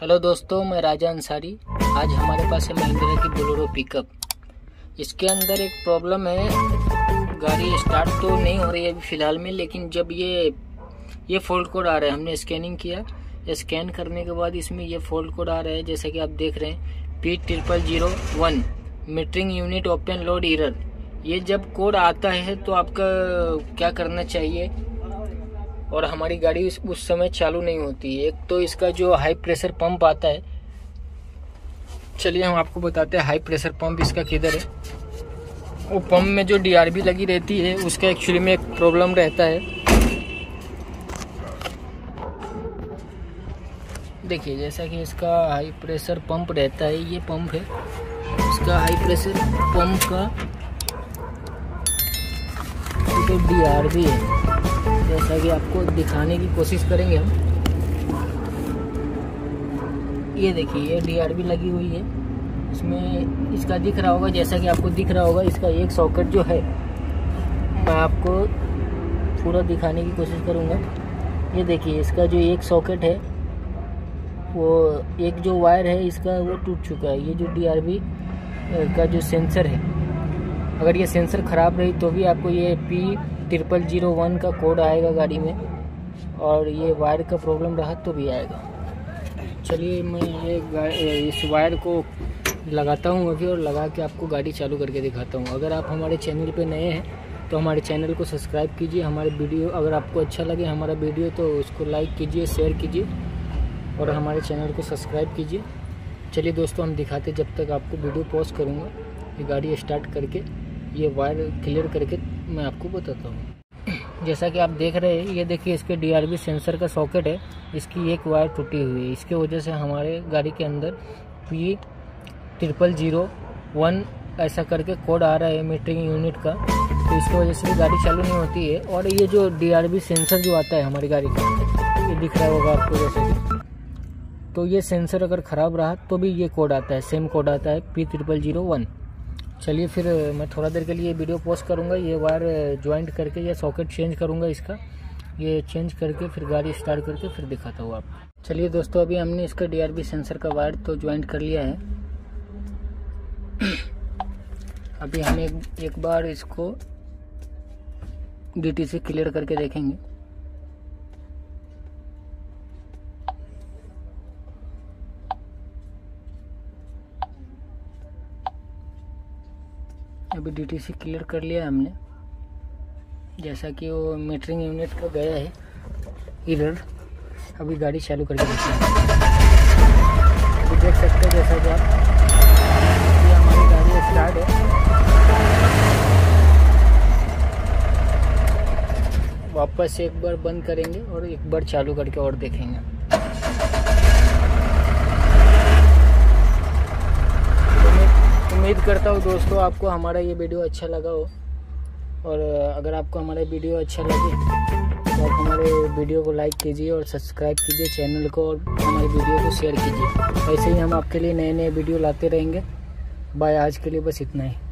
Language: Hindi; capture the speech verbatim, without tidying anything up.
हेलो दोस्तों, मैं राजा अंसारी। आज हमारे पास है महिंद्रा की बोलेरो पिकअप। इसके अंदर एक प्रॉब्लम है, गाड़ी स्टार्ट तो नहीं हो रही है अभी फ़िलहाल में, लेकिन जब ये ये फॉल्ट कोड आ रहा है, हमने स्कैनिंग किया, स्कैन करने के बाद इसमें ये फॉल्ट कोड आ रहा है, जैसा कि आप देख रहे हैं P triple zero one metering unit open load error. ये जब कोड आता है तो आपका क्या करना चाहिए, और हमारी गाड़ी उस, उस समय चालू नहीं होती है। एक तो इसका जो हाई प्रेशर पंप आता है, चलिए हम आपको बताते हैं हाई प्रेशर पंप इसका किधर है। वो पंप में जो डीआरबी लगी रहती है उसका एक्चुअली में एक प्रॉब्लम रहता है। देखिए, जैसा कि इसका हाई प्रेशर पंप रहता है, ये पंप है इसका हाई प्रेशर पंप का जो डीआरबी है, जैसा कि आपको दिखाने की कोशिश करेंगे हम। ये देखिए, ये डीआरबी लगी हुई है, इसमें इसका दिख रहा होगा, जैसा कि आपको दिख रहा होगा इसका एक सॉकेट जो है, मैं आपको पूरा दिखाने की कोशिश करूँगा। ये देखिए, इसका जो एक सॉकेट है, वो एक जो वायर है इसका वो टूट चुका है। ये जो डीआरबी का जो सेंसर है, अगर ये सेंसर ख़राब रही तो भी आपको ये पी ट्रिपल जीरो वन का कोड आएगा गाड़ी में, और ये वायर का प्रॉब्लम रहा तो भी आएगा। चलिए मैं ये इस वायर को लगाता हूँ अभी, और लगा के आपको गाड़ी चालू करके दिखाता हूँ। अगर आप हमारे चैनल पे नए हैं तो हमारे चैनल को सब्सक्राइब कीजिए। हमारे वीडियो अगर आपको अच्छा लगे हमारा वीडियो तो उसको लाइक कीजिए, शेयर कीजिए, और हमारे चैनल को सब्सक्राइब कीजिए। चलिए दोस्तों, हम दिखाते, जब तक आपको वीडियो पॉज करूँगा, ये गाड़ी स्टार्ट करके ये वायर क्लियर करके मैं आपको बताता हूँ। जैसा कि आप देख रहे हैं, ये देखिए इसके डीआरबी सेंसर का सॉकेट है, इसकी एक वायर टूटी हुई है। इसके वजह से हमारे गाड़ी के अंदर पी ट्रिपल जीरो वन ऐसा करके कोड आ रहा है मीटरिंग यूनिट का, तो इसकी वजह से भी गाड़ी चालू नहीं होती है। और ये जो डीआरबी सेंसर जो आता है हमारी गाड़ी का, ये दिख रहा होगा आपको जैसे कि, तो ये सेंसर अगर ख़राब रहा तो भी ये कोड आता है, सेम कोड आता है पी ट्रिपल जीरो वन। चलिए फिर मैं थोड़ा देर के लिए वीडियो पॉज करूँगा, ये वायर ज्वाइंट करके या सॉकेट चेंज करूँगा इसका, ये चेंज करके फिर गाड़ी स्टार्ट करके फिर दिखाता हूँ आप। चलिए दोस्तों, अभी हमने इसका डीआरबी सेंसर का वायर तो ज्वाइंट कर लिया है। अभी हम एक, एक बार इसको डीटी से क्लियर करके देखेंगे। अभी डीटीसी क्लियर कर लिया हमने, जैसा कि वो मीटरिंग यूनिट का गया है एरर। अभी गाड़ी चालू करके देखते हैं। अभी देख सकते हैं जैसा कि आप, ये हमारी गाड़ी स्टार्ट है। वापस एक बार बंद करेंगे और एक बार चालू करके और देखेंगे। उम्मीद करता हूँ दोस्तों आपको हमारा ये वीडियो अच्छा लगा हो, और अगर आपको हमारा वीडियो अच्छा लगे तो आप हमारे वीडियो को लाइक कीजिए और सब्सक्राइब कीजिए चैनल को, और हमारे वीडियो को शेयर कीजिए। ऐसे ही हम आपके लिए नए नए वीडियो लाते रहेंगे। बाय, आज के लिए बस इतना ही।